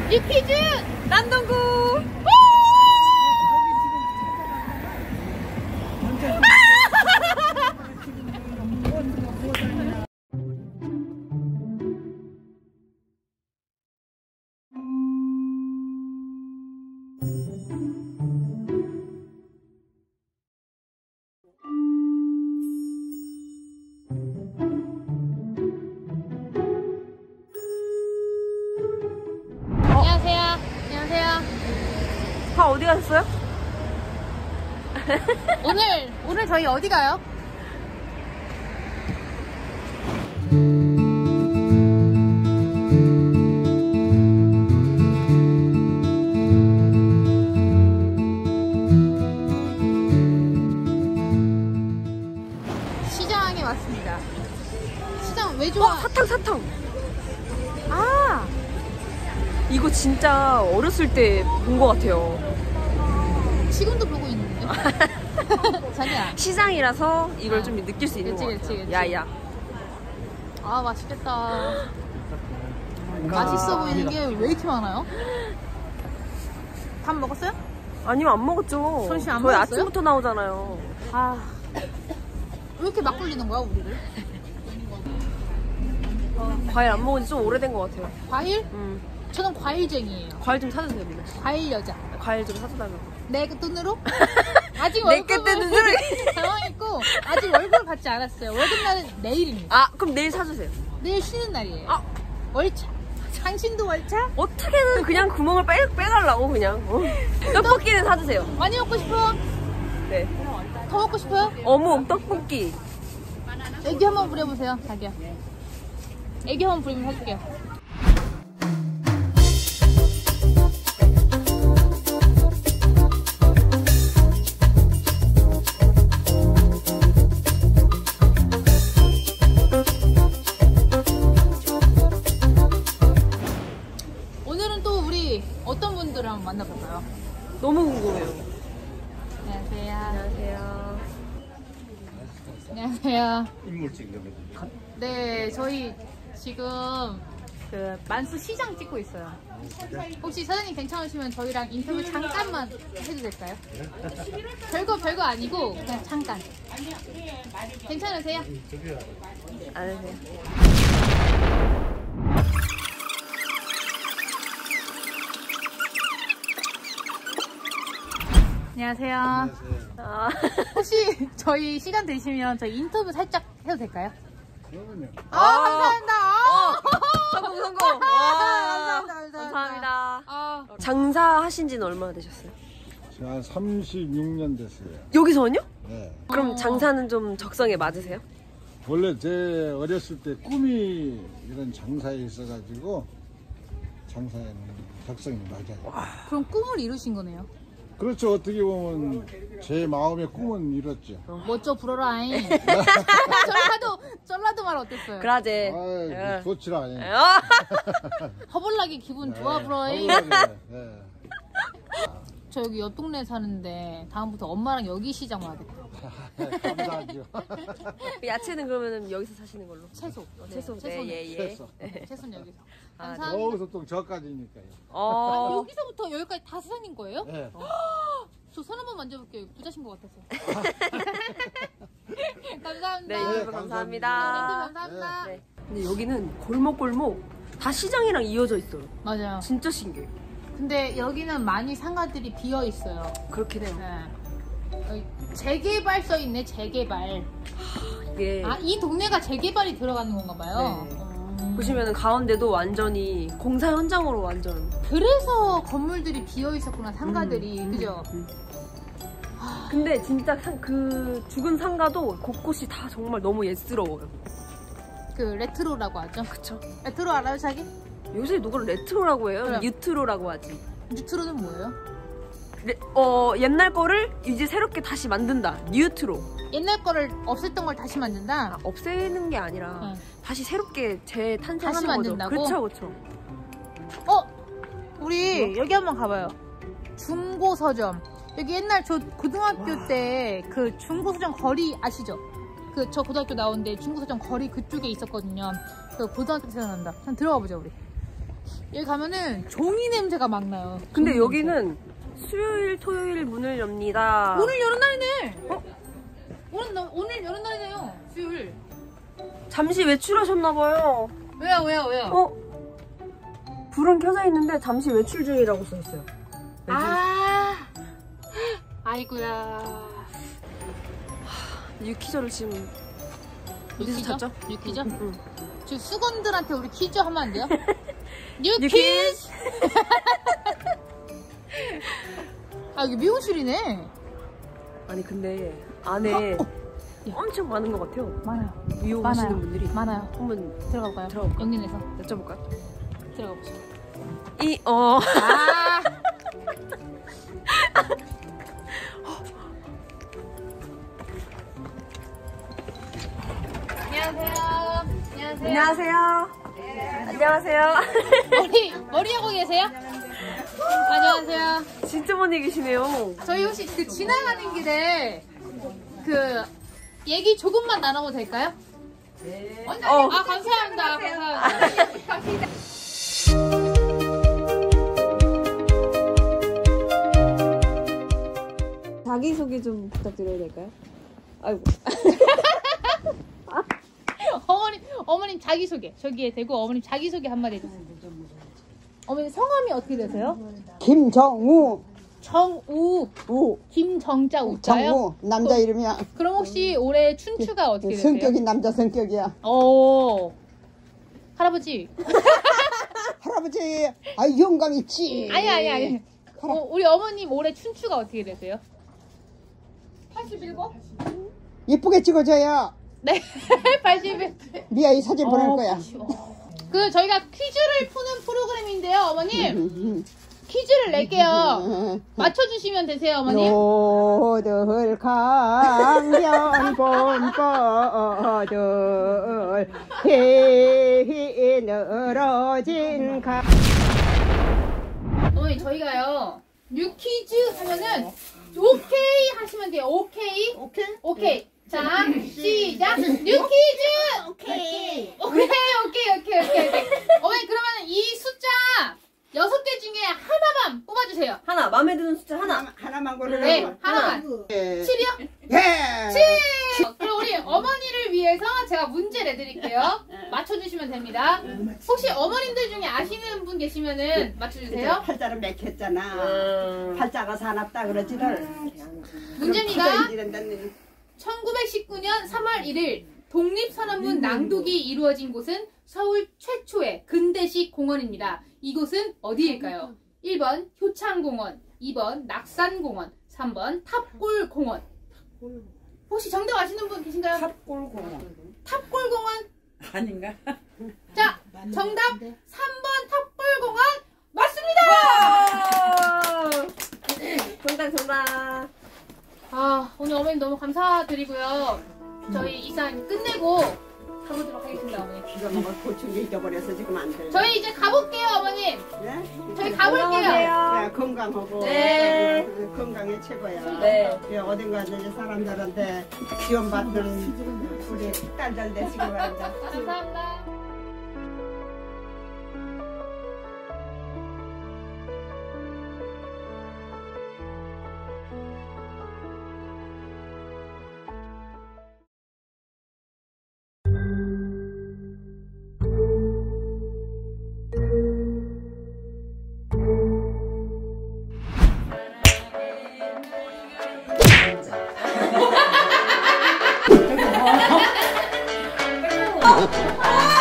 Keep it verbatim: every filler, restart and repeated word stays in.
유퀴즈 남동구. 다 어디 가셨어요? 오늘 오늘 저희 어디 가요? 시장에 왔습니다. 시장 왜 좋아? 어, 사탕 사탕. 아, 이거 진짜 어렸을 때 본 것 같아요. 지금도 보고 있는데. 자기야. 시장이라서 이걸 아, 좀 느낄 수 있는 그치, 것 같아요. 그치, 그치. 야야. 아 맛있겠다. 맛있어 보이는 게 왜 이렇게 많아요? 밥 먹었어요? 아니요, 안 먹었죠. 전시 안 저희 먹었어요? 아침부터 나오잖아요. 아, 왜 이렇게 막 굴리는 거야 우리를? 과일 안 먹은 지 좀 오래된 것 같아요. 과일? 음. 저는 과일쟁이에요. 과일 좀 사주세요, 민아. 과일 여자. 과일 좀 사주달라고. 내 돈으로? 아직 내게 월급을 떼는 줄. 당황했고 아직 월급을 받지 않았어요. 월급날은 내일입니다. 아, 그럼 내일 사주세요. 내일 쉬는 날이에요. 아, 월차. 당신도 월차? 어떻게든 그냥 구멍을 빼, 빼가려고 그냥. 어. 떡볶이는 사주세요. 많이 먹고 싶어? 네. 더 먹고 싶어요? 어묵 떡볶이. 애기 한번 부려보세요, 자기야. 애기 한번 부리면 사줄게요. 오늘은 또 우리 어떤 분들을 한번 만나볼까요? 너무 궁금해요. 안녕하세요. 안녕하세요. 안녕하세요. 인물 찍는 네, 저희 지금 그 만수 시장 찍고 있어요. 혹시 사장님 괜찮으시면 저희랑 인터뷰 잠깐만 해도 될까요? 별거 별거 아니고 그냥 잠깐. 괜찮으세요? 안 하세요. 안녕하세요. 아, 혹시 저희 시간 되시면 저희 인터뷰 살짝 해도 될까요? 그러면요. 아, 감사합니다. 아. 성공 성공. 와, 감사합니다. 감사합니다. 감사합니다. 아, 장사하신 지는 얼마나 되셨어요? 제가 한 삼십육 년 됐어요. 여기서는요? 네. 그럼 어. 장사는 좀 적성에 맞으세요? 원래 제 어렸을 때 꿈이 이런 장사에 있어가지고 장사에는 적성이 맞아요. 그럼 꿈을 이루신 거네요. 그렇죠. 어떻게 보면 제 마음의 꿈은 이뤘죠. 멋져 불어라잉. 전라도 전라도 말 어땠어요? 그라제. 아이, 좋지라. 예. 허벌나게 기분 좋아 네, 불어잉. 허벌나게, 네. 저 여기 옆 동네 사는데 다음부터 엄마랑 여기 시장 와야겠다. 감사하죠. 야채는 그러면 여기서 사시는 걸로. 채소. 어, 채소. 네, 네, 예, 예. 채소. 채소는 여기서. 아, 감사합니다. 여기서 또 저까지니까요. 어. 아, 여기서부터 여기까지 다 사장님 거예요? 네. 저 손 한번 만져볼게요. 부자신 것 같아서. 감사합니다. 네, 네, 여러분 감사합니다. 네, 감사합니다. 네. 근데 여기는 골목골목 다 시장이랑 이어져 있어요. 맞아요. 진짜 신기해. 근데 여기는 많이 상가들이 비어 있어요. 그렇긴 해요. 네. 여기 재개발 써 있네. 재개발. 이게 아, 이 동네가 재개발이 들어가는 건가 봐요. 네. 어. 보시면 가운데도 완전히 공사 현장으로 완전. 그래서 건물들이 비어 있었구나. 상가들이. 음, 그죠? 음. 근데 진짜 상, 그 죽은 상가도 곳곳이 다 정말 너무 예스러워요. 그 레트로라고 하죠. 그쵸? 레트로 알아요, 자기? 요새 누구를 레트로라고 해요? 그럼. 뉴트로라고 하지. 뉴트로는 뭐예요? 레, 어, 옛날 거를 이제 새롭게 다시 만든다. 뉴트로. 옛날 거를 없앴던 걸 다시 만든다? 아, 없애는 게 아니라 응. 다시 새롭게 재탄생하는 다시 거죠. 만든다고? 그렇죠, 그렇죠. 어? 우리 여기 한번 가봐요. 중고서점. 여기 옛날 저 고등학교 때 그 중고서점 거리 아시죠? 그 저 고등학교 나오는데 중고서점 거리 그쪽에 있었거든요. 그 고등학교 때 생각난다. 한번 들어가 보자 우리. 여기 가면은 종이 냄새가 막 나요. 근데 종이 여기는 수요일, 토요일 문을 엽니다. 냄새. 오늘 여는 날이네. 어? 오늘 나, 오늘 여는 날이네요. 수요일. 잠시 외출하셨나봐요. 왜요, 왜요, 왜요? 어? 불은 켜져 있는데 잠시 외출 중이라고 써있어요. 아, 아이고야. 유퀴즈를 지금 어디서 찾죠? 유퀴즈? 응. 지금 수건들한테 우리 퀴즈 하면 안 돼요? 뉴퀴즈! 뉴퀴즈! 아, 이게 미용실이네. 아니 근데 안에 어? 엄청 많은 것 같아요. 많아요. 미용하시는 많아요. 분들이. 많아요. 한번 들어가 볼까요? 들어가 볼까요? 영린에서 여쭤볼까요? 들어가 보시죠. 이, 어. 아. 안녕하세요. 안녕하세요. 안녕하세요. 안녕하세요. 머리, 머리 하고 계세요? 안녕하세요. 진짜 많이 계시네요. 저희 혹시 그 지나가는 길에 그 얘기 조금만 나눠도 될까요? 네. 어. 아, 감사합니다. 감사합니다. 자기소개 좀 부탁드려도 될까요? 아이고. 어머님, 어머님 자기소개. 저기에 대고 어머님 자기소개 한마디 해주세요. 어머님 성함이 어떻게 되세요? 김정우. 정우. 우. 김정자 우자요? 정우. 남자 이름이야. 그럼 혹시 올해 춘추가 어떻게 되세요? 성격이 남자 성격이야. 오. 할아버지. 할아버지, 아 영감 있지. 아니, 아니, 아니. 어, 우리 어머님 올해 춘추가 어떻게 되세요? 팔십칠 번? 예쁘게 찍어줘야. 네. 팔십일. 미아 이 사진 보낼 거야. 그 저희가 퀴즈를 푸는 프로그램인데요, 어머님. 퀴즈를 낼게요. 맞춰주시면 되세요, 어머님. 노들 강변 봄버들 해 늘어진 강. 어머니, 저희가요, 뉴 퀴즈 하면은 오케이 하시면 돼요. 오케이. 오케이? 오케이. 자, 시작. 뉴 퀴즈. 오케이. 오케이, 오케이, 오케이, 오케이, 오케이. 어머니, 그러면은 이 숫자 여섯 개 중에 하나만 뽑아주세요. 하나, 마음에 드는 숫자 하나. 하나만 고르라고. 네, 하나만. 예. 칠이요? 예. 칠! 그럼 우리 어머니를 위해서 제가 문제 내드릴게요. 맞춰주시면 됩니다. 혹시 어머님들 중에 아시는 분 계시면은 맞춰주세요. 팔자를 맥혔잖아. 음. 팔자가 사납다 그러지들. 문제입니다. 이런다는. 천구백십구 년 삼월 일일 독립선언문 낭독이 이루어진 곳은 서울 최초의 근대식 공원입니다. 이곳은 어디일까요? 일 번 효창공원, 이 번 낙산공원, 삼 번 탑골공원. 혹시 정답 아시는 분 계신가요? 탑골공원. 탑골공원? 아닌가? 자, 정답 삼 번 탑골공원 맞습니다! 정답, 정답. 아, 오늘 어머님 너무 감사드리고요. 저희 이산 끝내고 가보도록 하겠습니다, 어머님. 기가 막혀 고충이 잊어버려서 지금 안 돼. 저희 이제 가볼게요, 어머님. 네? 저희 가볼게요. 네, 건강하고. 네. 네, 건강이 최고야. 네. 예, 어딘가 이제 사람들한테 기원받는 우리 딸들 되시기 바랍니다. 감사합니다. 아!